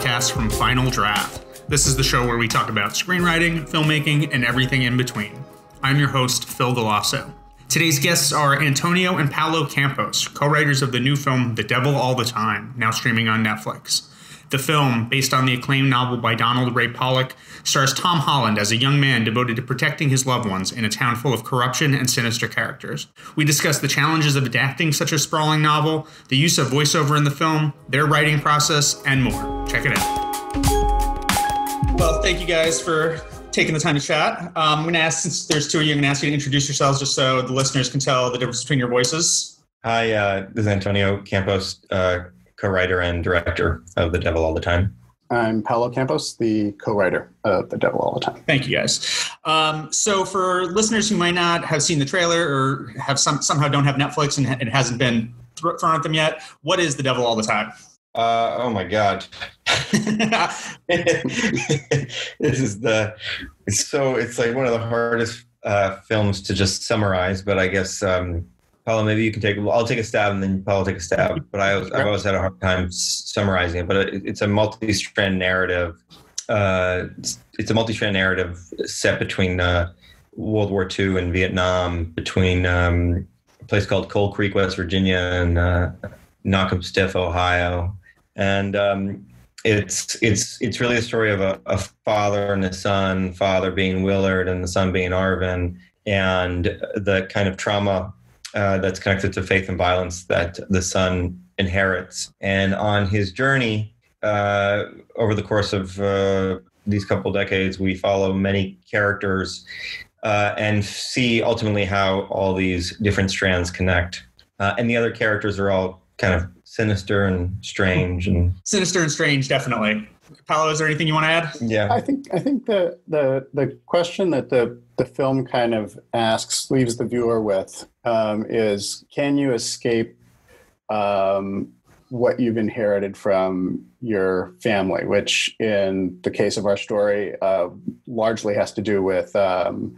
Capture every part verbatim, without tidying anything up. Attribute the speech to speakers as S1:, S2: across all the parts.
S1: podcast from Final Draft. This is the show where we talk about screenwriting, filmmaking, and everything in between. I'm your host, Phil Galasso. Today's guests are Antonio and Paulo Campos, co-writers of the new film The Devil All the Time, now streaming on Netflix. The film, based on the acclaimed novel by Donald Ray Pollock, stars Tom Holland as a young man devoted to protecting his loved ones in a town full of corruption and sinister characters. We discuss the challenges of adapting such a sprawling novel, the use of voiceover in the film, their writing process, and more. Check it out. Well, thank you guys for taking the time to chat. Um, I'm going to ask, since there's two of you, I'm going to ask you to introduce yourselves just so the listeners can tell the difference between your voices.
S2: Hi, uh, this is Antonio Campos, uh, co-writer and director of The Devil All the Time.
S3: I'm Paulo Campos, the co-writer of The Devil All the Time.
S1: Thank you, guys. Um, so for listeners who might not have seen the trailer or have some somehow don't have Netflix and it hasn't been th- thrown at them yet, what is The Devil All the Time?
S2: Uh, oh my God. This is the, it's so, it's like one of the hardest uh, films to just summarize, but I guess, um, Paulo, maybe you can take, I'll take a stab and then Paulo take a stab, but I was, I've always had a hard time summarizing it, but it, it's a multi-strand narrative. Uh, it's, it's a multi-strand narrative set between uh, World War Two and Vietnam, between um, a place called Coal Creek, West Virginia, and uh, Knock'em-Stiff, Ohio. And um, it's it's it's really a story of a, a father and a son, father being Willard and the son being Arvin, and the kind of trauma uh, that's connected to faith and violence that the son inherits. And on his journey, uh, over the course of uh, these couple decades, we follow many characters uh, and see ultimately how all these different strands connect. Uh, and the other characters are all kind of sinister and strange and
S1: sinister and strange, definitely. Paulo, is there anything you want to add?
S2: Yeah,
S3: I think I think the the the question that the the film kind of asks, leaves the viewer with, um, is can you escape um, what you've inherited from your family, which in the case of our story uh, largely has to do with um,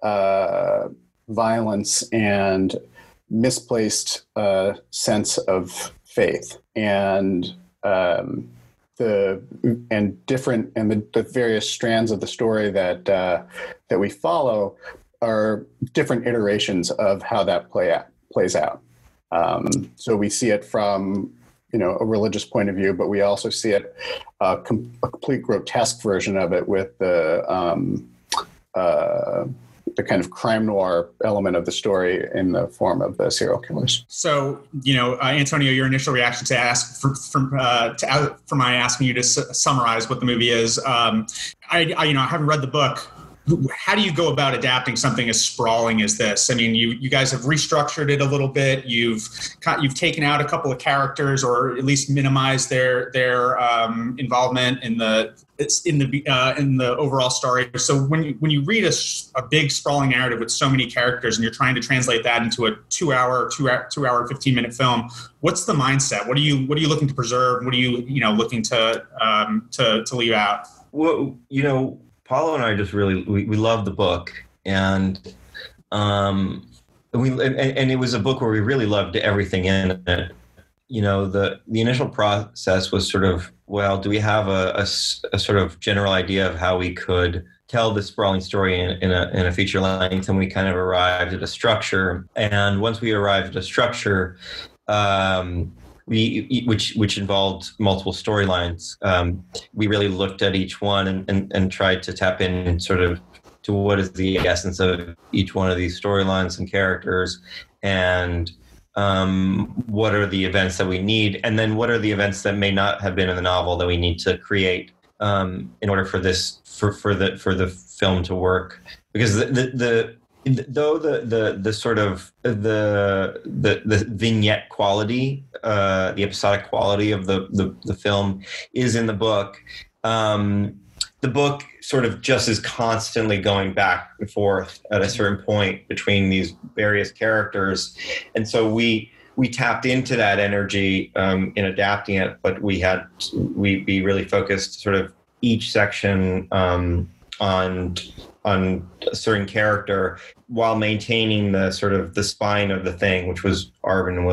S3: uh, violence and misplaced uh, sense of faith, and um, the and different and the, the various strands of the story that uh, that we follow are different iterations of how that play out, plays out. Um, so we see it from you know a religious point of view, but we also see it uh, com- a complete grotesque version of it with the um, uh, the kind of crime noir element of the story in the form of the serial killers.
S1: So, you know, uh, Antonio, your initial reaction to ask for, from uh, to uh, for my asking you to s- summarize what the movie is. Um, I, I, you know, I haven't read the book. How do you go about adapting something as sprawling as this? I mean, you you guys have restructured it a little bit. You've you've taken out a couple of characters, or at least minimized their their um, involvement in the it's in the uh, in the overall story. So when you when you read a, a big sprawling narrative with so many characters, and you're trying to translate that into a two hour two hour two hour fifteen minute film, what's the mindset? What are you what are you looking to preserve? What are you you know looking to um, to to leave out?
S2: Well, you know. Paulo and I just really, we, we love the book, and um, we and, and it was a book where we really loved everything in it. You know, the, the initial process was sort of, well, do we have a, a, a sort of general idea of how we could tell this sprawling story in, in, a, in a feature length? And we kind of arrived at a structure. And once we arrived at a structure, um, We, which which involved multiple storylines. Um, we really looked at each one and, and, and tried to tap in sort of to what is the essence of each one of these storylines and characters, and um, what are the events that we need, and then what are the events that may not have been in the novel that we need to create um, in order for this for, for the for the film to work. Because the the, the Though the, the the sort of the the the vignette quality, uh, the episodic quality of the, the, the film is in the book, um, the book sort of just is constantly going back and forth at a certain point between these various characters, and so we we tapped into that energy um, in adapting it, but we had we be really focused sort of each section um, on. on a certain character while maintaining the sort of the spine of the thing, which was Arvin and Willard.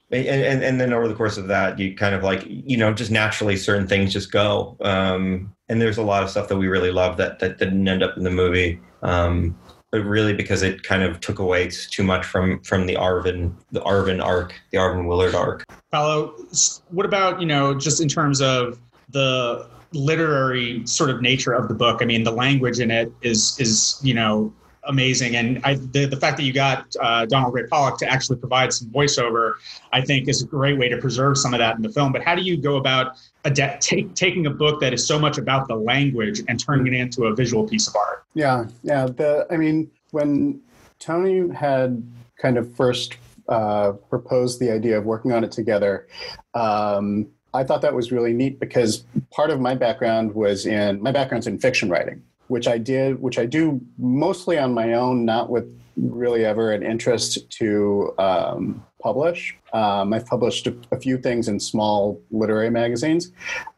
S2: And, and and then over the course of that, you kind of like, you know, just naturally certain things just go. Um, and there's a lot of stuff that we really love that that didn't end up in the movie. Um, but really because it kind of took away too much from from the Arvin, the Arvin arc, the Arvin Willard arc.
S1: Paulo, what about, you know, just in terms of the literary sort of nature of the book? I mean, the language in it is, is you know, amazing. And I, the, the fact that you got uh, Donald Ray Pollock to actually provide some voiceover, I think is a great way to preserve some of that in the film. But how do you go about adapt, take, taking a book that is so much about the language and turning it into a visual piece of art?
S3: Yeah, yeah. The, I mean, when Tony had kind of first uh, proposed the idea of working on it together, um, I thought that was really neat because part of my background was in, my background's in fiction writing, which I did, which I do mostly on my own, not with really ever an interest to um, publish. Um, I've published a, a few things in small literary magazines,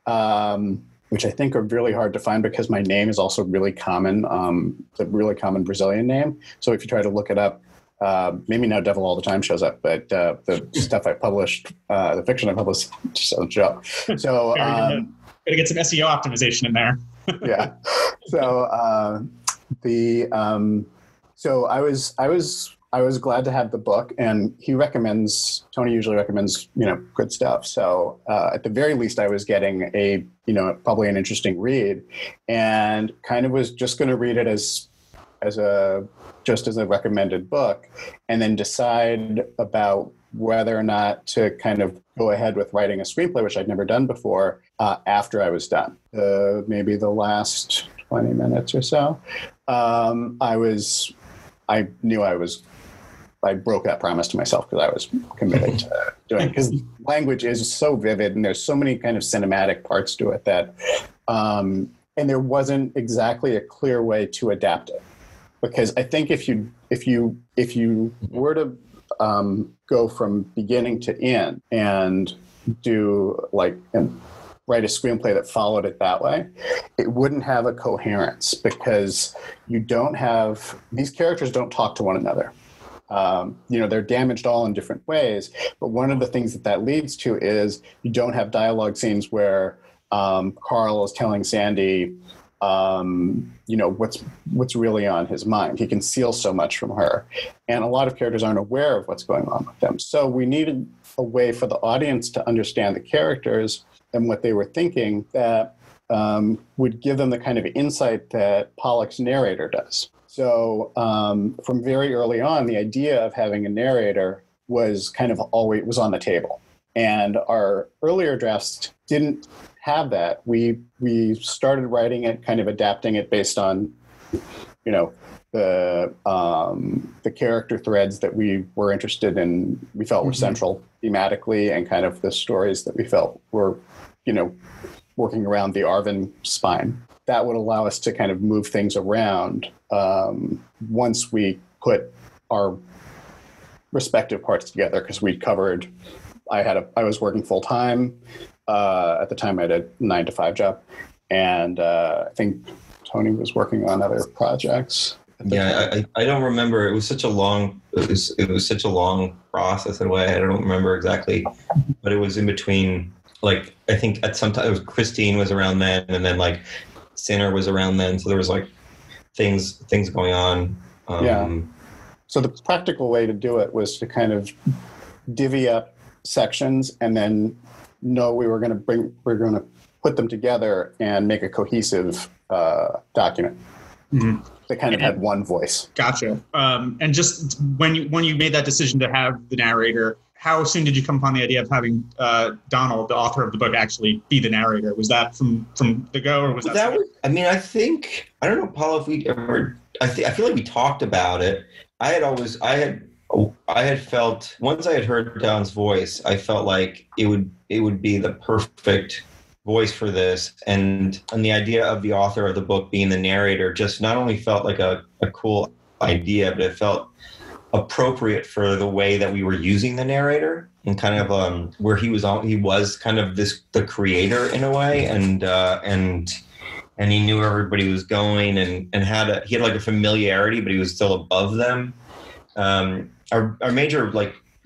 S3: um, which I think are really hard to find because my name is also really common. Um, it's a really common Brazilian name. So if you try to look it up, uh, maybe now Devil All the Time shows up, but uh, the stuff I published, uh, the fiction I published, just doesn't show up. So um,
S1: gotta get some S E O optimization in there.
S3: yeah. So uh, the um, so I was I was I was glad to have the book, and he recommends Tony usually recommends you know good stuff. So uh, at the very least, I was getting a you know probably an interesting read, and kind of was just going to read it as as a just as a recommended book, and then decide about whether or not to kind of go ahead with writing a screenplay, which I'd never done before, uh, after I was done. Uh, maybe the last twenty minutes or so, um, I was, I knew I was, I broke that promise to myself because I was committed to doing it. Because language is so vivid and there's so many kind of cinematic parts to it that, um, and there wasn't exactly a clear way to adapt it. Because I think if you, if you, if you were to um, go from beginning to end and do like, and write a screenplay that followed it that way, it wouldn't have a coherence because you don't have, these characters don't talk to one another. Um, you know, they're damaged all in different ways. But one of the things that that leads to is you don't have dialogue scenes where um, Carl is telling Sandy, um, you know, what's what's really on his mind. He conceals so much from her. And a lot of characters aren't aware of what's going on with them. So we needed a way for the audience to understand the characters and what they were thinking that um, would give them the kind of insight that Pollock's narrator does. So um, from very early on, the idea of having a narrator was kind of always was on the table. And our earlier drafts didn't have that. We we started writing it, kind of adapting it based on, you know, the um, the character threads that we were interested in, we felt were mm-hmm. central thematically, and kind of the stories that we felt were, you know, working around the Arvin spine. That would allow us to kind of move things around um, once we put our respective parts together, because we'd covered. I had a I was working full time. Uh, at the time, I had a nine to five job, and uh, I think Tony was working on other projects.
S2: Yeah, I, I don't remember. It was such a long it was it was such a long process in a way. I don't remember exactly, but it was in between. Like I think at some time Christine was around then, and then like Sinner was around then. So there was like things things going on. Um,
S3: yeah. So the practical way to do it was to kind of divvy up sections and then know we were going to bring, we we're going to put them together and make a cohesive uh, document. Mm-hmm. They kind of and, had one voice.
S1: Gotcha. Um, and just when you when you made that decision to have the narrator, how soon did you come upon the idea of having uh, Donald, the author of the book, actually be the narrator? Was that from, from the go, or was that?
S2: that was, I mean, I think I don't know, Paul, if we ever. I think I feel like we talked about it. I had always, I had. I had felt once I had heard Don's voice, I felt like it would it would be the perfect voice for this, and and the idea of the author of the book being the narrator just not only felt like a, a cool idea, but it felt appropriate for the way that we were using the narrator, and kind of um, where he was on he was kind of this the creator in a way, and uh, and and he knew where everybody was going, and and had a, he had like a familiarity, but he was still above them. Um, Our, our major like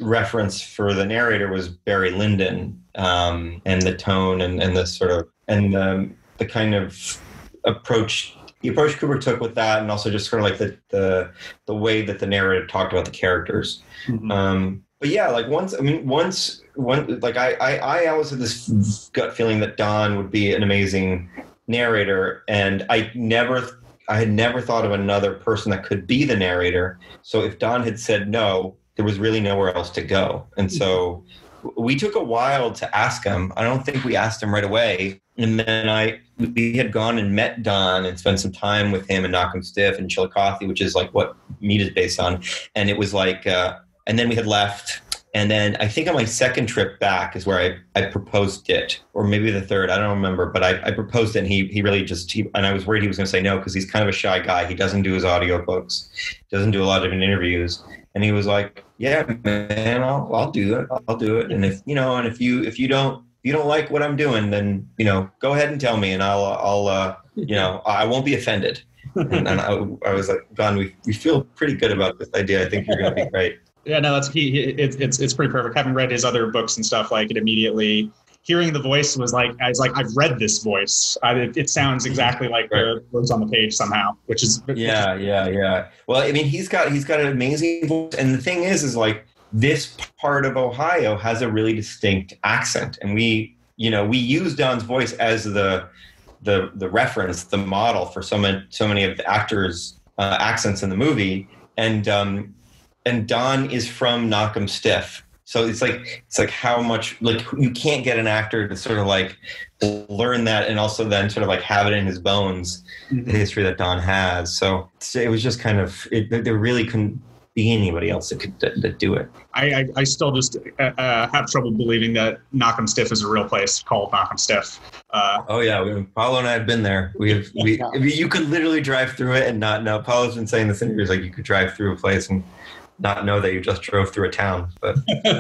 S2: reference for the narrator was Barry Lyndon, um, and the tone and, and the sort of, and the, the kind of approach, the approach Kubrick took with that, and also just sort of like the, the, the way that the narrator talked about the characters. Mm-hmm. Um, but yeah, like once, I mean, once, one, like I, I, I always had this gut feeling that Don would be an amazing narrator, and I never, I had never thought of another person that could be the narrator. So if Don had said no, there was really nowhere else to go. And so we took a while to ask him. I don't think we asked him right away. And then I, we had gone and met Don and spent some time with him in Knock 'em Stiff and Chillicothe, which is like what Meat is based on. And it was like, uh, and then we had left. And then I think on my second trip back is where I, I proposed it, or maybe the third, I don't remember, but I, I proposed it, and he he really just, he, and I was worried he was going to say no, because he's kind of a shy guy. He doesn't do his audiobooks, doesn't do a lot of interviews. And he was like, yeah, man, I'll, I'll do it. I'll do it. And if, you know, and if you, if you don't, if you don't like what I'm doing, then, you know, go ahead and tell me, and I'll, I'll, uh, you know, I won't be offended. And, and I, I was like, Don, we, we feel pretty good about this idea. I think you're going to be great.
S1: Yeah, no, that's he. he it's it's it's pretty perfect. Having read his other books and stuff, like it immediately, hearing the voice was like, I was like, I've read this voice. I, it, it sounds exactly like right. the words on the page somehow, which is
S2: yeah, yeah, yeah. Well, I mean, he's got he's got an amazing voice, and the thing is, is like this part of Ohio has a really distinct accent, and we, you know, we use Don's voice as the the the reference, the model for so many so many of the actors' uh, accents in the movie, and. um And Don is from Knock 'em Stiff. So it's like, it's like how much, like you can't get an actor to sort of like learn that and also then sort of like have it in his bones, mm-hmm. the history that Don has. So it was just kind of, it, there really couldn't be anybody else that could that, that do it.
S1: I, I, I still just uh, have trouble believing that Knock 'em Stiff is a real place called Knock 'em Stiff. Uh,
S2: oh yeah, we, Paulo and I have been there. We have, we, yeah. I mean, you could literally drive through it and not know. Paulo's been saying this in interviews, like you could drive through a place and not know that you just drove through a town. But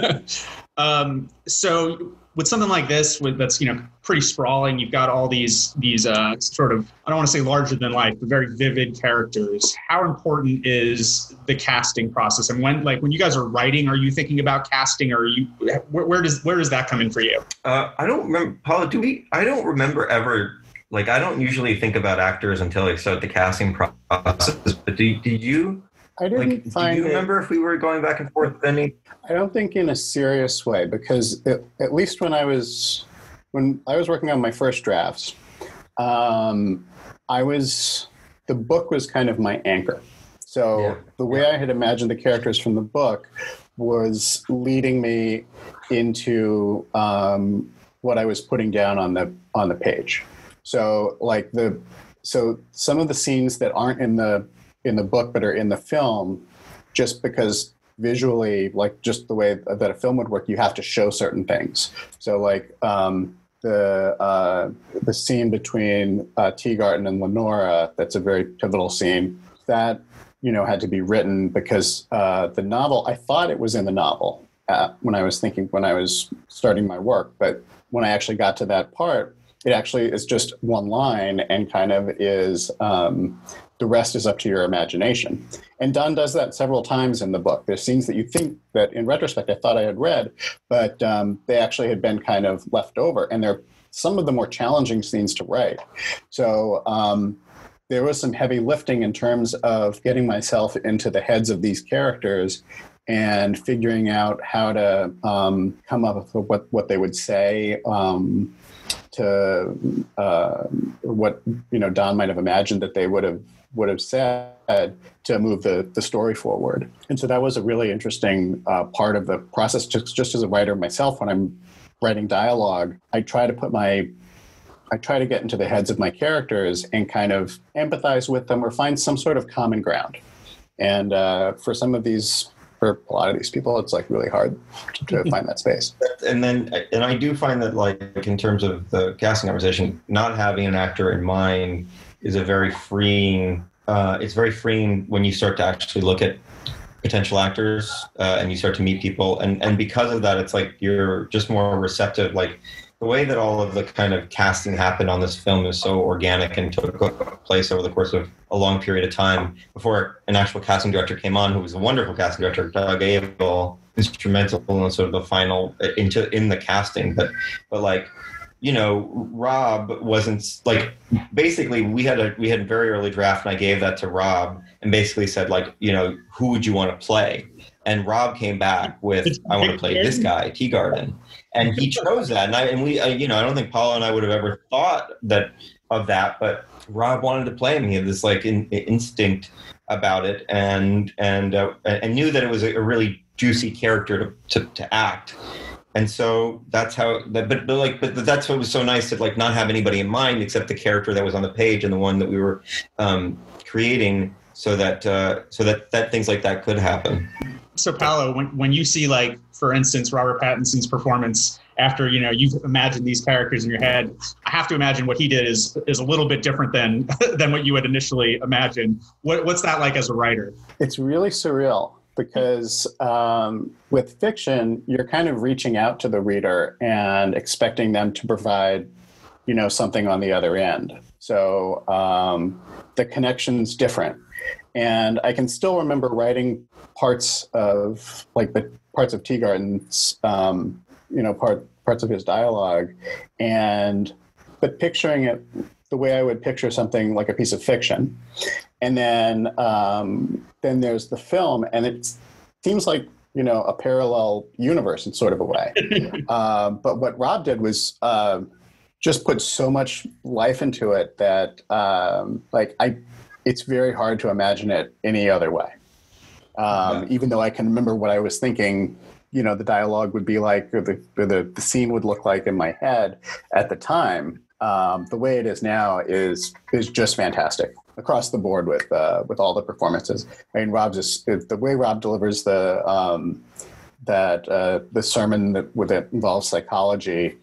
S1: um, so with something like this, with that's, you know, pretty sprawling, you've got all these these uh, sort of, I don't want to say larger than life, but very vivid characters. How important is the casting process? And when, like, when you guys are writing, are you thinking about casting, or are you, where, where does where does that come in for you?
S2: Uh, I don't remember, Paulo. Do we? I don't remember ever. Like, I don't usually think about actors until I start the casting process. But do do you?
S3: I didn't
S2: like,
S3: find
S2: do you
S3: it,
S2: remember if we were going back and forth with any?
S3: I don't think in a serious way, because it, at least when I was when I was working on my first drafts, um, I was the book was kind of my anchor. So yeah. the way I had imagined the characters from the book was leading me into um, what I was putting down on the on the page. So like the so some of the scenes that aren't in the in the book but are in the film, just because visually, like just the way that a film would work, you have to show certain things. So like um, the uh, the scene between uh, Teagarden and Lenora, that's a very pivotal scene. That, you know, had to be written because uh, the novel, I thought it was in the novel uh, when I was thinking, when I was starting my work, but when I actually got to that part, it actually is just one line and kind of is, um, the rest is up to your imagination. And Don does that several times in the book. There's scenes that you think that in retrospect I thought I had read, but um, they actually had been kind of left over. And they're some of the more challenging scenes to write. So um, there was some heavy lifting in terms of getting myself into the heads of these characters and figuring out how to um, come up with what, what they would say, um, to uh, what, you know, Don might have imagined that they would have would have said to move the, the story forward. And so that was a really interesting uh, part of the process. Just, just as a writer myself, when I'm writing dialogue, I try to put my, I try to get into the heads of my characters and kind of empathize with them or find some sort of common ground. And uh, for some of these, for a lot of these people, it's like really hard to, to find that space.
S2: And then, and I do find that, like, in terms of the casting conversation, not having an actor in mind is a very freeing, uh, it's very freeing when you start to actually look at potential actors uh, and you start to meet people. And, and because of that, it's like you're just more receptive. Like, the way that all of the kind of casting happened on this film is so organic and took place over the course of a long period of time before an actual casting director came on, who was a wonderful casting director, Doug Abel, instrumental in sort of the final into in the casting. But but like, you know, Rob wasn't like, basically we had a we had a very early draft, and I gave that to Rob and basically said, like, you know, who would you want to play? And Rob came back with, I want to play this guy, Teagarden. And he chose that. And I, and we, I, you know, I don't think Paula and I would have ever thought that of that, but Rob wanted to play him. He had this like in, instinct about it, and, and, uh, and knew that it was a, a really juicy character to, to, to act. And so that's how that, but, but like, but that's what was so nice to like not have anybody in mind except the character that was on the page and the one that we were um, creating, so that, uh, so that, that things like that could happen.
S1: So Paolo, when, when you see, like, for instance, Robert Pattinson's performance after, you know, you've imagined these characters in your head, I have to imagine what he did is is a little bit different than than what you had initially imagined. What, what's that like as a writer?
S3: It's really surreal because um, with fiction, you're kind of reaching out to the reader and expecting them to provide, you know, something on the other end. So um, the connection's different. And I can still remember writing parts of, like, the parts of Teagarden's, um, you know, part parts of his dialogue, and but picturing it the way I would picture something like a piece of fiction. And then um, then there's the film, and it seems like, you know, a parallel universe in sort of a way. uh, but what Rob did was uh, just put so much life into it that, um, like, I. It's very hard to imagine it any other way. Um, yeah. Even though I can remember what I was thinking, you know, the dialogue would be like, or the, or the, the scene would look like in my head at the time. Um, the way it is now is is just fantastic across the board with uh, with all the performances. I mean, Rob's just, the way Rob delivers the um, that uh, the sermon that, that involves psychology,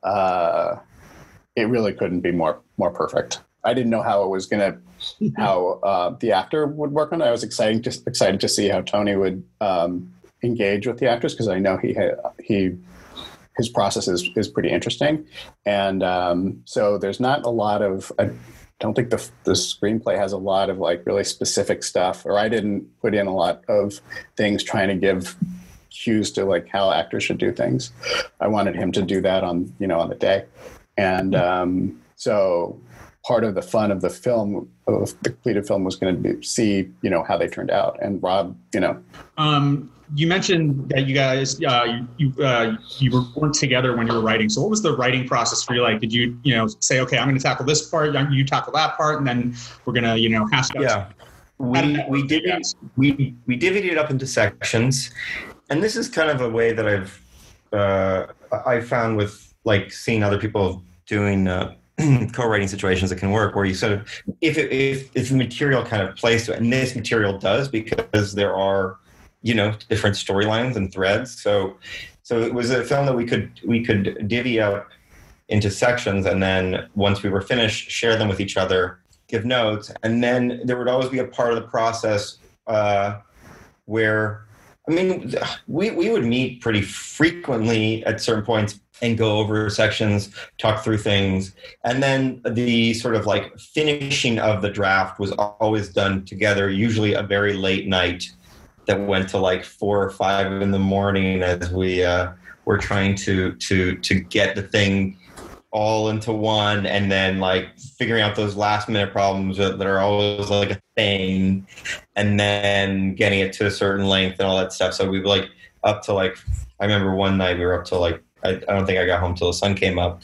S3: uh, it really couldn't be more more perfect. I didn't know how it was going to, how uh, the actor would work on it. I was excited to, excited to see how Tony would um, engage with the actors, because I know he had, he his process is, is pretty interesting. And um, so there's not a lot of, I don't think the, the screenplay has a lot of like really specific stuff, or I didn't put in a lot of things trying to give cues to like how actors should do things. I wanted him to do that on, you know, on the day. And um, so part of the fun of the film, of the completed film, was going to be see, you know, how they turned out. And Rob, you know,
S1: um, you mentioned that you guys, uh, you uh, you weren't together when you were writing. So what was the writing process for you like? Did you, you know, say, okay, I'm going to tackle this part, you tackle that part, and then we're going to, you know, hash out.
S2: Yeah, we we did we we divvied it up into sections, and this is kind of a way that I've uh, I found with like seeing other people doing. Uh, co-writing situations that can work, where you sort of, if it, if if the material kind of plays to it, and this material does, because there are, you know, different storylines and threads. So, so it was a film that we could we could divvy up into sections, and then once we were finished, share them with each other, give notes, and then there would always be a part of the process uh, where, I mean, we we would meet pretty frequently at certain points and go over sections, talk through things. And then the sort of like finishing of the draft was always done together, usually a very late night that went to like four or five in the morning as we uh, were trying to, to, to get the thing all into one, and then like figuring out those last minute problems that are always like a thing, and then getting it to a certain length and all that stuff. So we were like up to like, I remember one night we were up to like, I, I don't think I got home till the sun came up.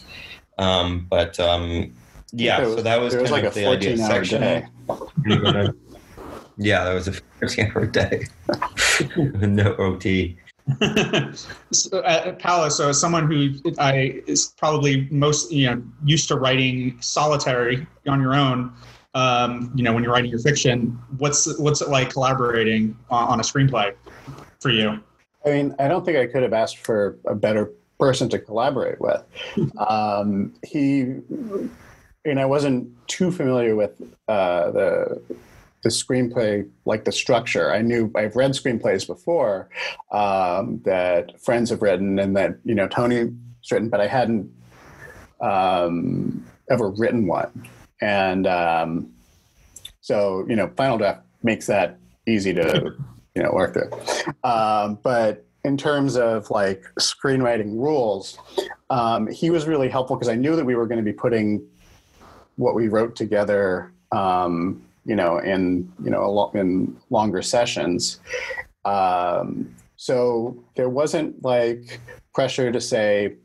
S2: Um, but um, yeah, was, so that was,
S3: was
S2: kind
S3: like
S2: of the idea section.
S3: Day.
S2: Yeah, that was a fourteen hour day. No O T.
S1: so, uh, Paolo, so as someone who I is probably most, you know, used to writing solitary on your own, um, you know, when you're writing your fiction, what's what's it like collaborating on, on a screenplay for you?
S3: I mean, I don't think I could have asked for a better person to collaborate with. Um, he, and I wasn't too familiar with uh, the the screenplay, like the structure. I knew I've read screenplays before um, that friends have written and that, you know, Tony's written, but I hadn't um, ever written one. And um, so, you know, Final Draft makes that easy to, you know, work through. Um, but in terms of like screenwriting rules, um, he was really helpful because I knew that we were going to be putting what we wrote together, um, you know, in, you know, a lo- in longer sessions. Um, so there wasn't like pressure to say,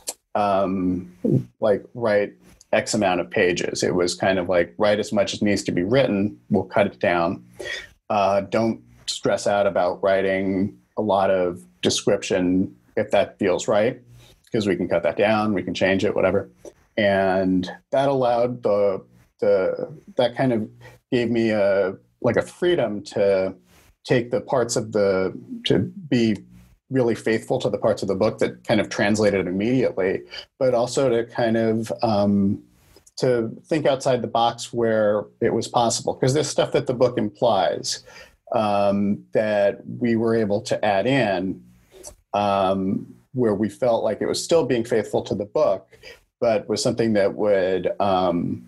S3: um, like write X amount of pages. It was kind of like write as much as needs to be written. We'll cut it down. Uh, don't stress out about writing a lot of description if that feels right, because we can cut that down, we can change it, whatever. And that allowed the the that kind of gave me a like a freedom to take the parts of the to be really faithful to the parts of the book that kind of translated immediately, but also to kind of um, to think outside the box where it was possible, because there's stuff that the book implies um, that we were able to add in um, where we felt like it was still being faithful to the book, but was something that would um,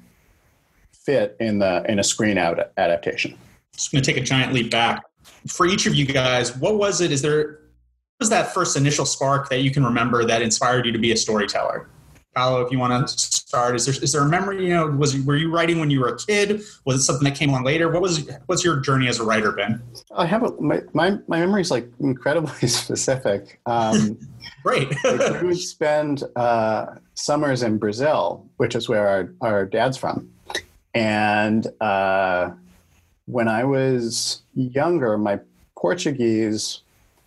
S3: fit in the in a screen out adaptation.
S1: Just going to take a giant leap back. For each of you guys, what was it? Is there what was that first initial spark that you can remember that inspired you to be a storyteller? Paulo, if you want to start, is there is there a memory? You know, was were you writing when you were a kid? Was it something that came along later? What was what's your journey as a writer been?
S3: I have a, my my my memory is like incredibly specific. Um,
S1: Great.
S3: Like we would spend uh, summers in Brazil, which is where our our dad's from, and uh, when I was younger, my Portuguese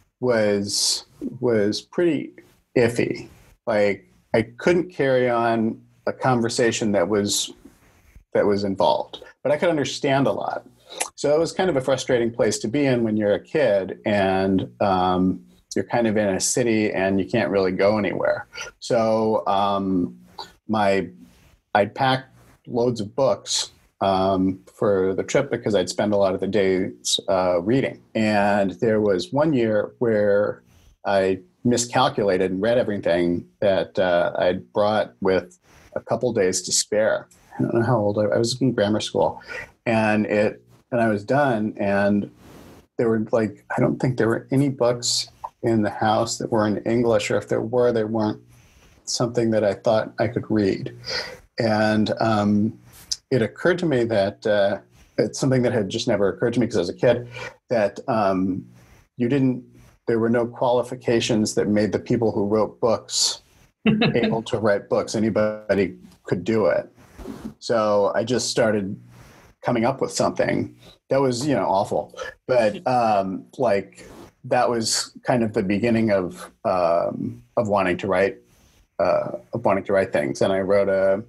S3: was was pretty iffy. Like I couldn't carry on a conversation that was that was involved, but I could understand a lot. So it was kind of a frustrating place to be in when you're a kid and um, you're kind of in a city and you can't really go anywhere. So um, my I'd pack loads of books um, for the trip because I'd spend a lot of the days uh, reading. And there was one year where I miscalculated and read everything that uh, I'd brought with a couple days to spare. I don't know how old I, I was in grammar school, and it and I was done. And there were like I don't think there were any books in the house that were in English, or if there were, they weren't something that I thought I could read. And um, it occurred to me that uh, it's something that had just never occurred to me because I was a kid, that um, you didn't, there were no qualifications that made the people who wrote books able to write books. Anybody could do it. So I just started coming up with something that was, you know, awful. But um, like that was kind of the beginning of um, of wanting to write, uh, of wanting to write things. And I wrote a,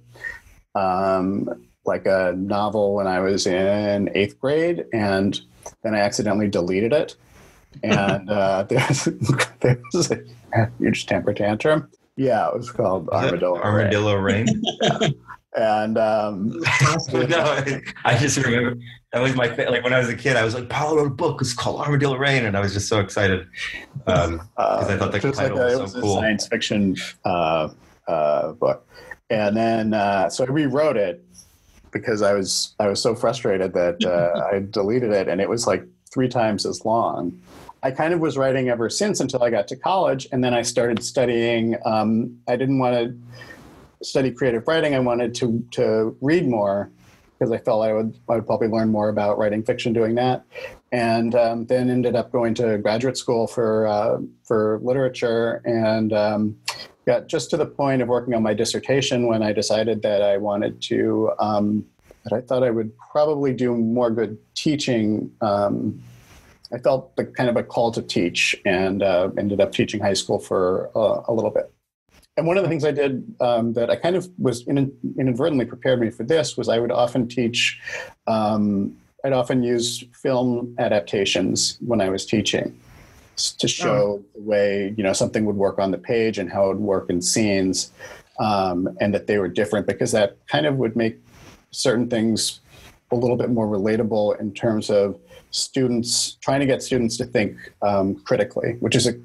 S3: um, like a novel when I was in eighth grade, and then I accidentally deleted it. And uh, there was, there was a huge temper tantrum. Yeah, it was called Armadillo Rain.
S2: Armadillo Rain.
S3: Yeah. And um,
S2: no, I just remember that was my like when I was a kid. I was like, Paulo wrote a book. It's called Armadillo Rain, and I was just so excited because um, uh, I thought the title
S3: like a,
S2: was so
S3: it was
S2: cool.
S3: A science fiction uh, uh, book, and then uh, so I rewrote it because I was I was so frustrated that uh, I deleted it, and it was like three times as long. I kind of was writing ever since until I got to college, and then I started studying. Um, I didn't want to study creative writing. I wanted to to read more because I felt I would I would probably learn more about writing fiction doing that, and um, then ended up going to graduate school for uh, for literature, and um, got just to the point of working on my dissertation when I decided that I wanted to um, that I thought I would probably do more good teaching. Um, I felt the kind of a call to teach, and uh, ended up teaching high school for uh, a little bit. And one of the things I did um, that I kind of was in, inadvertently prepared me for this was I would often teach, um, I'd often use film adaptations when I was teaching to show oh. the way, you know, something would work on the page and how it would work in scenes, um, and that they were different, because that kind of would make certain things a little bit more relatable in terms of students, trying to get students to think um, critically, which is a,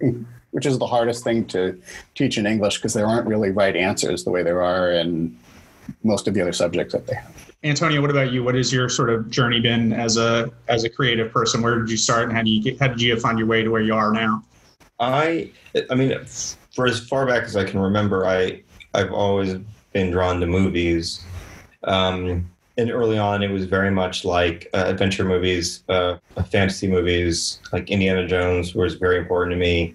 S3: which is the hardest thing to teach in English because there aren't really right answers the way there are in most of the other subjects that they have.
S1: Antonio, what about you? What has your sort of journey been as a as a creative person? Where did you start, and how do you get, how did you find your way to where you are now?
S2: I I mean, for as far back as I can remember, I I've always been drawn to movies. Um, and early on, it was very much like uh, adventure movies, uh, fantasy movies, like Indiana Jones was very important to me.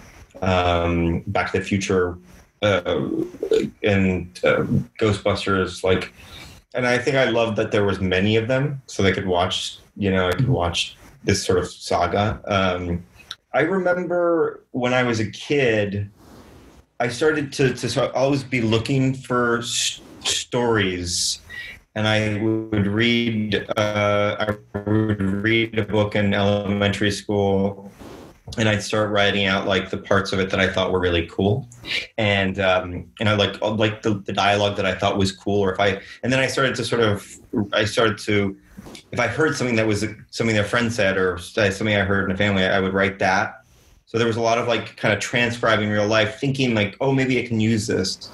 S2: Um, Back to the Future uh, and uh, Ghostbusters, like, and I think I loved that there was many of them, so they could watch, you know, I could watch this sort of saga. Um, I remember when I was a kid, I started to, to always be looking for s- stories. And I would read, uh, I would read a book in elementary school, and I'd start writing out like the parts of it that I thought were really cool, and um, and I like like the, the dialogue that I thought was cool, or if I, and then I started to sort of, I started to, if I heard something that was something that a friend said or something I heard in a family, I would write that. So there was a lot of like kind of transcribing real life, thinking like, oh, maybe I can use this.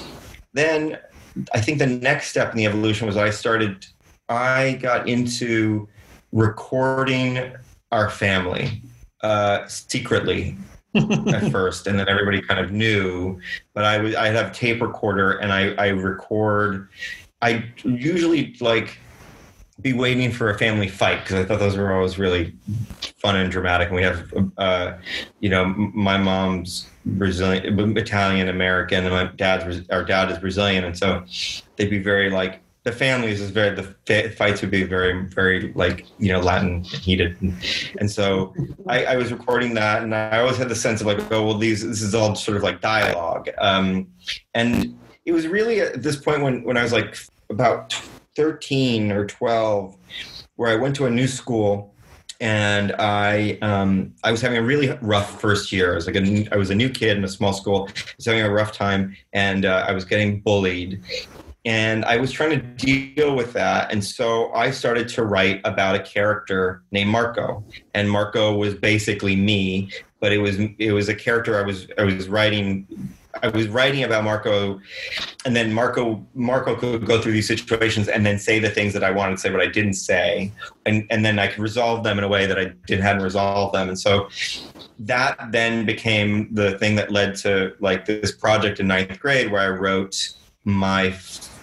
S2: Then I think the next step in the evolution was I started, I got into recording our family uh, secretly at first, and then everybody kind of knew, but I would, I'd have a tape recorder and I, I record, I usually like be waiting for a family fight because I thought those were always really fun and dramatic. And we have, uh, you know, my mom's Brazilian, Italian American, and my dad's, our dad is Brazilian, and so they'd be very like, the families is very, the fights would be very, very like, you know, Latin and heated, and, and so I, I was recording that, and I always had the sense of like, oh well, these this is all sort of like dialogue, um, and it was really at this point when when I was like about thirteen or twelve, where I went to a new school. And I um, I was having a really rough first year. I was like a, I was a new kid in a small school. I was having a rough time, and uh, I was getting bullied. And I was trying to deal with that. And so I started to write about a character named Marco. And Marco was basically me, but it was it was a character I was I was writing. I was writing about Marco, and then Marco Marco could go through these situations and then say the things that I wanted to say, but I didn't say, and and then I could resolve them in a way that I didn't hadn't resolved them, and so that then became the thing that led to like this project in ninth grade where I wrote my.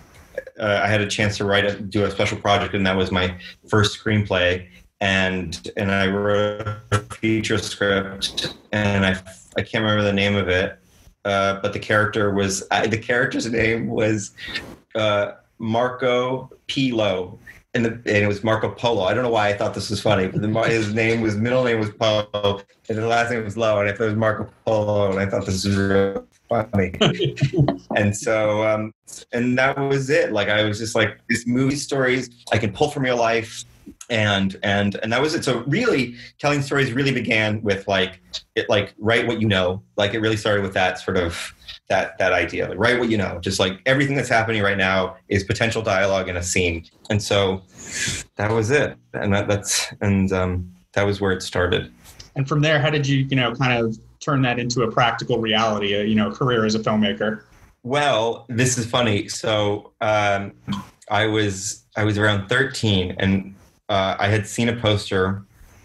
S2: Uh, I had a chance to write a, do a special project, and that was my first screenplay, and and I wrote a feature script, and I I can't remember the name of it. Uh, but the character was uh, the character's name was uh, Marco Pilo, and, the, and it was Marco Polo. I don't know why I thought this was funny, but the, his name was middle name was Polo, and the last name was Lowe, and I thought it was Marco Polo, and I thought this was really funny. And so, um, and that was it. Like I was just like these movie stories I can pull from real life. And and and that was it. So really, telling stories really began with like it, like write what you know. Like it really started with that sort of that that idea. Like, write what you know. Just like everything that's happening right now is potential dialogue in a scene. And so that was it. And that, that's and um, that was where it started.
S1: And from there, how did you you know kind of turn that into a practical reality? A, you know, career as a filmmaker.
S2: Well, this is funny. So um, I was I was around thirteen, and Uh, I had seen a poster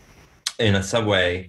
S2: in a subway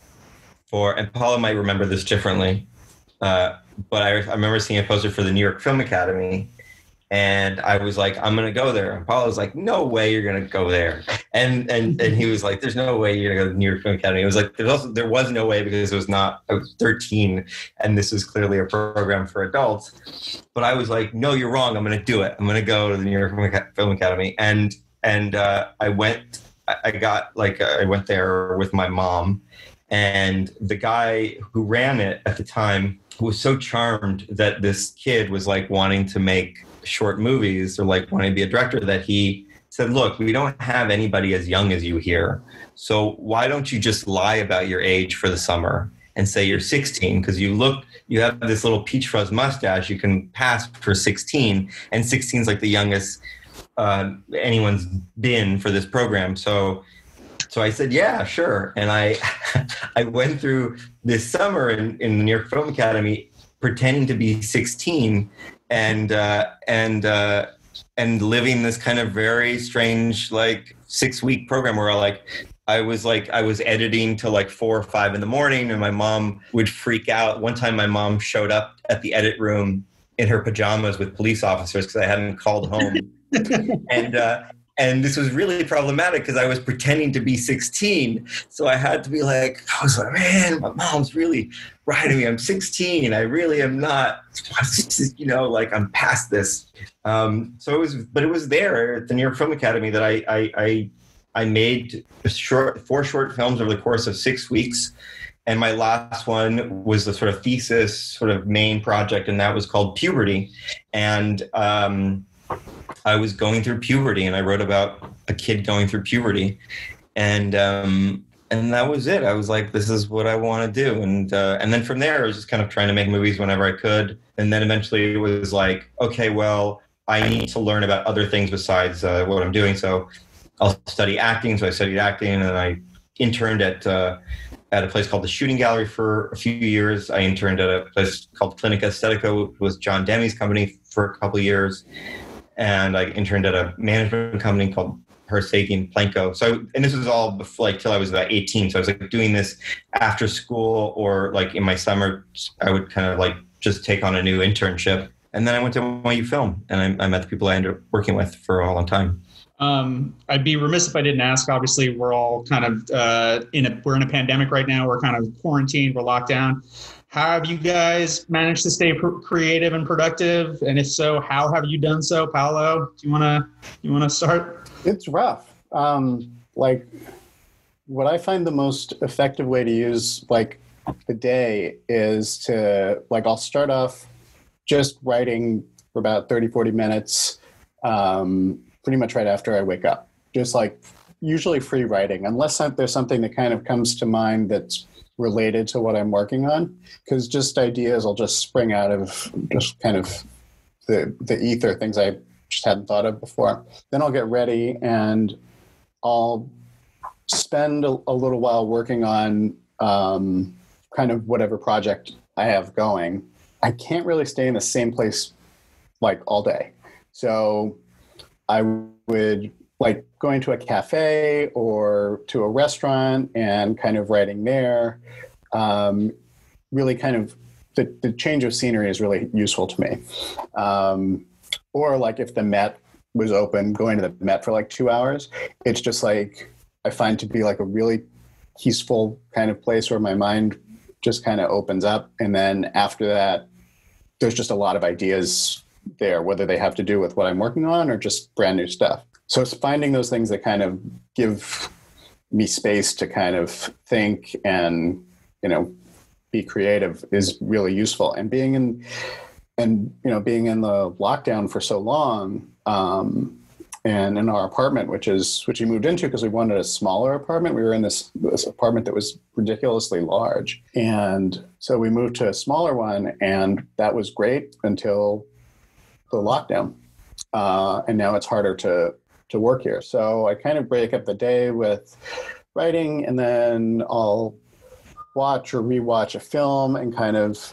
S2: for, and Paula might remember this differently, uh, but I, I remember seeing a poster for the New York Film Academy, and I was like, I'm going to go there. And Paula was like, no way you're going to go there. And, and, and he was like, there's no way you're going to go to the New York Film Academy. It was like, there's also, there was no way because it was not, I was thirteen, and this was clearly a program for adults. But I was like, no, you're wrong. I'm going to do it. I'm going to go to the New York Film Academy. And And uh, I went, I got like, I went there with my mom, and the guy who ran it at the time was so charmed that this kid was like wanting to make short movies or like wanting to be a director that he said, look, we don't have anybody as young as you here. So why don't you just lie about your age for the summer and say you're sixteen, because you look, you have this little peach fuzz mustache, you can pass for sixteen, and sixteen is like the youngest Uh, anyone's been for this program. So so I said, yeah, sure. And I, I went through this summer in, in the New York Film Academy pretending to be sixteen and, uh, and, uh, and living this kind of very strange, like six week program where I like, I was like, I was editing till like four or five in the morning, and my mom would freak out. One time my mom showed up at the edit room in her pajamas with police officers because I hadn't called home. and, uh, and this was really problematic because I was pretending to be sixteen. So I had to be like, I was like, man, my mom's really riding me. I'm sixteen. I really am not, you know, like I'm past this. Um, so it was, but it was there at the New York Film Academy that I, I, I I made a short, four short films over the course of six weeks. And my last one was the sort of thesis, sort of main project, and that was called Puberty. And um, I was going through puberty, and I wrote about a kid going through puberty. And um, and that was it. I was like, this is what I want to do. And uh, and then from there, I was just kind of trying to make movies whenever I could. And then eventually it was like, okay, well, I need to learn about other things besides uh, what I'm doing. So I'll study acting. So I studied acting, and I interned at uh, at a place called the Shooting Gallery for a few years. I interned at a place called Clinica Estetica, which was John Demme's company, for a couple of years. And I interned at a management company called Hersegi and Planko. So, and this was all before, like till I was about eighteen. So I was like doing this after school, or like in my summer, I would kind of like just take on a new internship. And then I went to N Y U Film, and I, I met the people I ended up working with for a long time.
S1: Um, I'd be remiss if I didn't ask. Obviously, we're all kind of uh, in a we're in a pandemic right now. We're kind of quarantined. We're locked down. How have you guys managed to stay pr- creative and productive? And if so, how have you done so, Paulo? Do you wanna you wanna start?
S3: It's rough. Um, like, what I find the most effective way to use like the day is to like I'll start off just writing for about thirty, forty minutes. Um, pretty much right after I wake up, just like usually free writing, unless there's something that kind of comes to mind that's related to what I'm working on, because just ideas will just spring out of just kind of the, the ether, things I just hadn't thought of before. Then I'll get ready and I'll spend a, a little while working on um, kind of whatever project I have going. I can't really stay in the same place like all day. So I would like going to a cafe or to a restaurant and kind of writing there. Um, really kind of the, the change of scenery is really useful to me. Um, or like if the Met was open, going to the Met for like two hours, it's just like, I find to be like a really peaceful kind of place where my mind just kind of opens up. And then after that, there's just a lot of ideas there, whether they have to do with what I'm working on or just brand new stuff. So it's finding those things that kind of give me space to kind of think and, you know, be creative is really useful. And being in, and, you know, being in the lockdown for so long, um, and in our apartment, which is, which we moved into because we wanted a smaller apartment. We were in this, this apartment that was ridiculously large. And so we moved to a smaller one, and that was great until the lockdown. Uh, and now it's harder to, to work here. So I kind of break up the day with writing, and then I'll watch or rewatch a film and kind of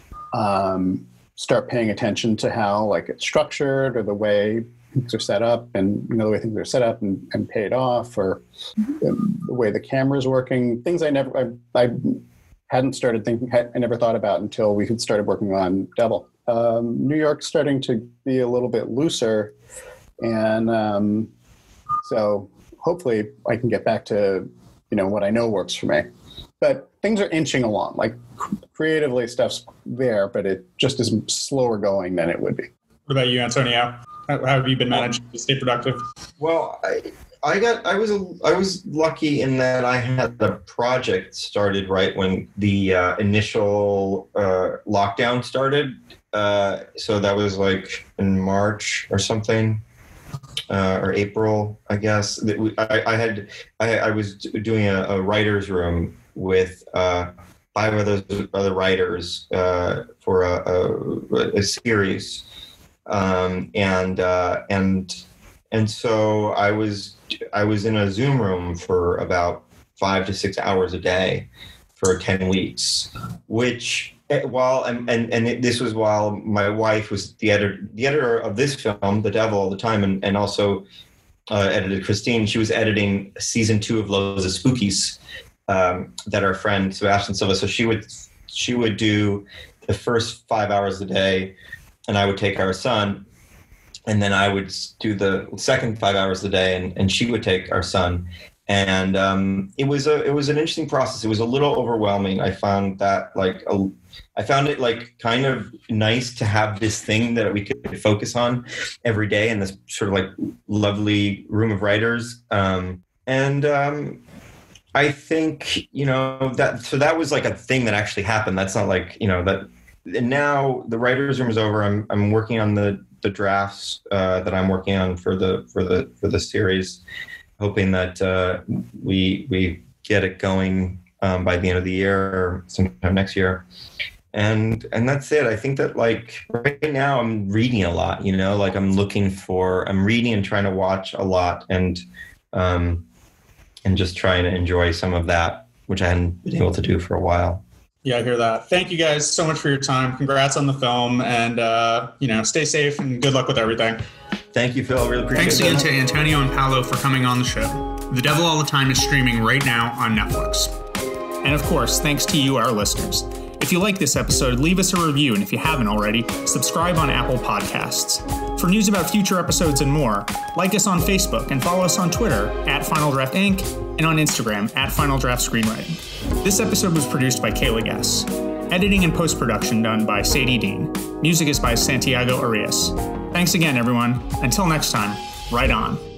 S3: um, start paying attention to how like it's structured or the way things are set up, and you know the way things are set up and, and paid off, or the way the camera's working. Things I never, I, I hadn't started thinking, I never thought about until we had started working on Devil. Um, New York's starting to be a little bit looser, and um, so hopefully I can get back to you know what I know works for me. But things are inching along. Like creatively, stuff's there, but it just is slower going than it would be.
S1: What about you, Antonio? How, how have you been managing to stay productive?
S2: Well, I, I got I was a, I was lucky in that I had the project started right when the uh, initial uh, lockdown started. Uh, so that was like in March or something, uh, or April, I guess. I, I had I, I was doing a, a writer's room with uh, five of those other writers uh, for a, a, a series. Um, and, uh, and, and so I was I was in a Zoom room for about five to six hours a day for ten weeks, which while and and, and it, this was while my wife was the editor the editor of this film, The Devil, all the time, and and also uh, edited Christine. She was editing season two of Loads of Spookies um, that our friend Sebastian Silva. So she would she would do the first five hours a day, and I would take our son. And then I would do the second five hours a day, and, and she would take our son. And um, it was a it was an interesting process. It was a little overwhelming. I found that like a, I found it like kind of nice to have this thing that we could focus on every day in this sort of like lovely room of writers. Um, and um, I think you know that so that was like a thing that actually happened. That's not like you know that. And now the writers' room is over. I'm I'm working on the. the drafts uh, that I'm working on for the for the for the series, hoping that uh, we we get it going um, by the end of the year or sometime next year, and and that's it. I think that like right now I'm reading a lot. You know, like I'm looking for I'm reading and trying to watch a lot, and um, and just trying to enjoy some of that, which I hadn't been able to do for a while.
S1: Yeah, I hear that. Thank you guys so much for your time. Congrats on the film, and uh, you know, stay safe and good luck with everything.
S2: Thank you, Phil. I really appreciate it.
S1: Thanks again to Antonio and Paulo for coming on the show. The Devil All the Time is streaming right now on Netflix. And of course, thanks to you, our listeners. If you like this episode, leave us a review, and if you haven't already, subscribe on Apple Podcasts. For news about future episodes and more, like us on Facebook and follow us on Twitter at Final Draft Incorporated and on Instagram at Final Draft Screenwriting. This episode was produced by Kayla Guess. Editing and post-production done by Sadie Dean. Music is by Santiago Arias. Thanks again, everyone. Until next time, right on.